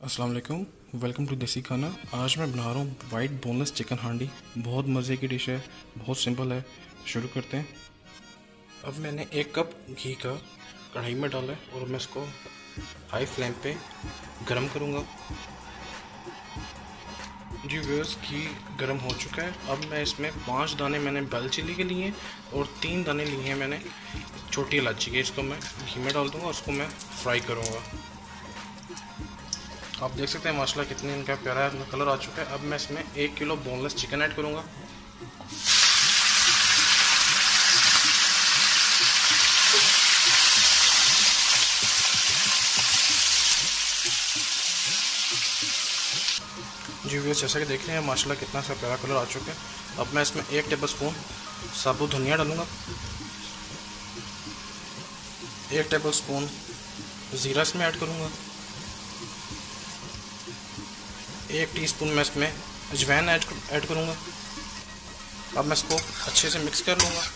अस्सलाम वालेकुम, welcome to देसी खाना। आज मैं बना रहा हूँ वाइट बोनलेस चिकन हांडी। बहुत मज़े की डिश है, बहुत सिंपल है। शुरू करते हैं। अब मैंने 1 कप घी का कढ़ाई में डाला है और मैं इसको हाई फ्लेम पे गरम करूँगा। जी व्यूअर्स, घी गरम हो चुका है। अब मैं इसमें 5 दाने मैंने दाल चिली के लिए और 3 दाने लिए हैं मैंने छोटी इलायची के। इसको मैं घी में डाल दूँगा और उसको मैं फ्राई करूँगा। आप देख सकते हैं माशाल्लाह कितनी इनका प्यारा कलर आ चुका है। अब मैं इसमें 1 किलो बोनलेस चिकन ऐड करूँगा। जी व्यूअर्स, जैसा कि देख रहे हैं माशाल्लाह कितना सा प्यारा कलर आ चुका है। अब मैं इसमें 1 टेबलस्पून साबुत धनिया डालूँगा, 1 टेबलस्पून ज़ीरा इसमें ऐड करूँगा, 1 टीस्पून मैं इसमें अजवाइन ऐड करूँगा। अब मैं इसको अच्छे से मिक्स कर लूँगा।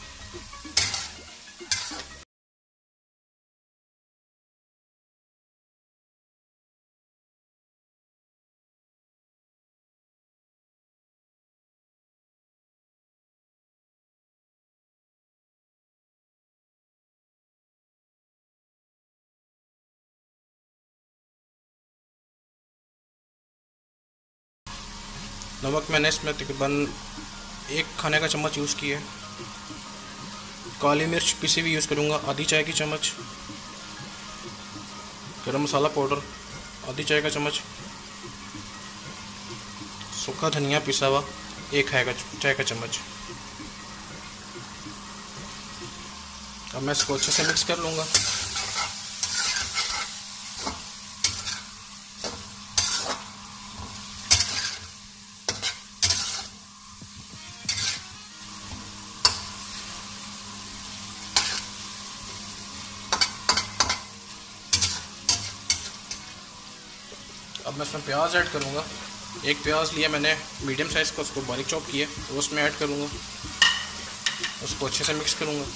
नमक मैंने इसमें तकरीबन 1 खाने का चम्मच यूज़ किया है। काली मिर्च पिसी भी यूज़ करूँगा, आधी चाय की चम्मच। गरम मसाला पाउडर आधी चाय का चम्मच। सूखा धनिया पिसा हुआ 1 चाय का चम्मच। अब मैं इसको अच्छे से मिक्स कर लूँगा। अब मैं इसमें प्याज ऐड करूँगा। 1 प्याज लिया मैंने मीडियम साइज़ का, उसको बारीक चॉप किया वो उसमें ऐड करूँगा। उसको अच्छे से मिक्स करूँगा।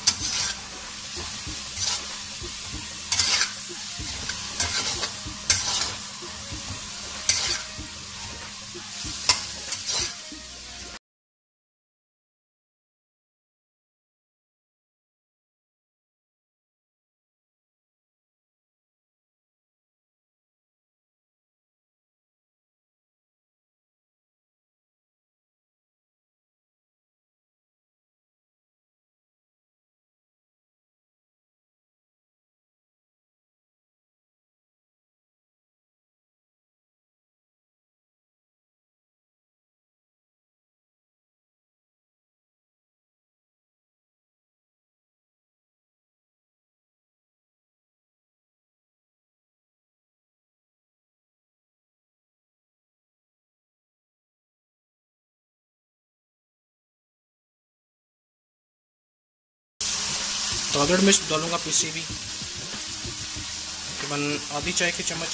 पाउडर मिर्च डालूँगा पीसी भी, तकरीबन आधी चाय की चम्मच।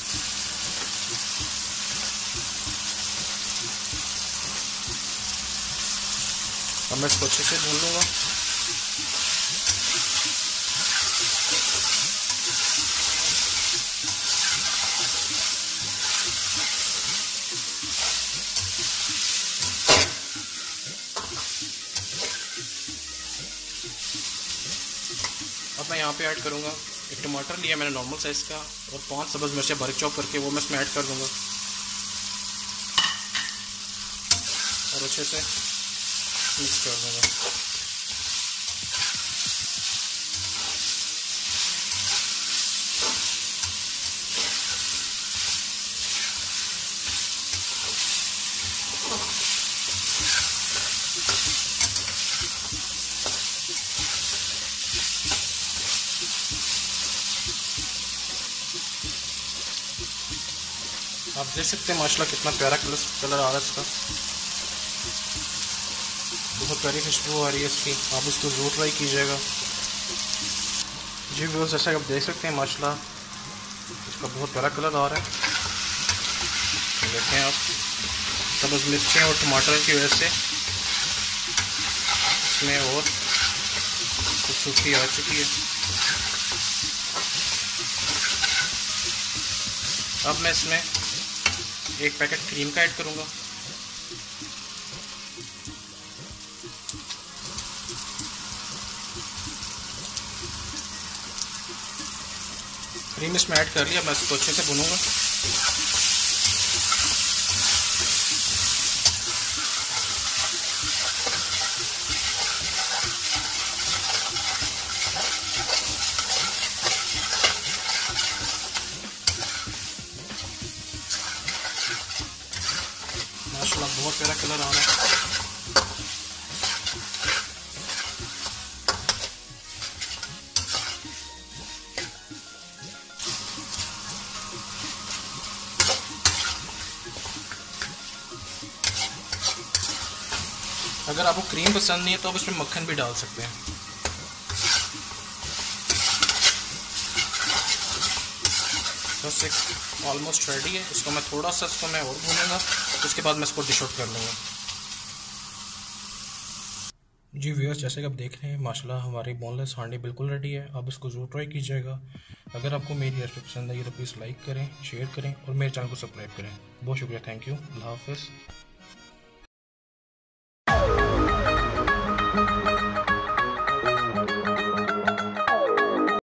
अब मैं इसको अच्छे से भून लूँगा। अब मैं यहाँ पे ऐड करूँगा 1 टमाटर लिया मैंने नॉर्मल साइज़ का और 5 सब्ज़ मिर्चें बारीक चॉप करके वो मैं इसमें ऐड कर दूँगा और अच्छे से मिक्स कर दूँगा। आप देख सकते हैं माशाल्लाह कितना प्यारा कलर आ रहा है इसका। बहुत प्यारी खुशबू आ रही है इसकी। आप इसको ज़रूर ट्राई कीजिएगा। जी व्यूअर्स, जैसा आप देख सकते हैं माशाल्लाह इसका बहुत प्यारा कलर आ रहा है। देखें आप, सब्ज़ मिर्चें और टमाटर की वजह से इसमें और खूबसूरती आ चुकी है। अब मैं इसमें एक पैकेट क्रीम का ऐड करूँगा। क्रीम इसमें ऐड कर लिया, मैं इसको अच्छे से भूनूंगा। माशाल्लाह बहुत प्यारा कलर आ रहा है। अगर आपको क्रीम पसंद नहीं है तो आप इसमें मक्खन भी डाल सकते हैं। बस एक ऑलमोस्ट रेडी है। इसको मैं थोड़ा सा और भूनूंगा, उसके बाद मैं इसको डिश आउट कर लूँगा। जी व्यूअर्स, जैसे कि आप देख रहे हैं माशाल्लाह हमारी बोनलेस हांडी बिल्कुल रेडी है। आप इसको ज़रूर ट्राई कीजिएगा। अगर आपको मेरी रेसिपी पसंद आई तो प्लीज़ लाइक करें, शेयर करें और मेरे चैनल को सब्सक्राइब करें। बहुत शुक्रिया, थैंक यू, अल्लाह हाफ़िज़।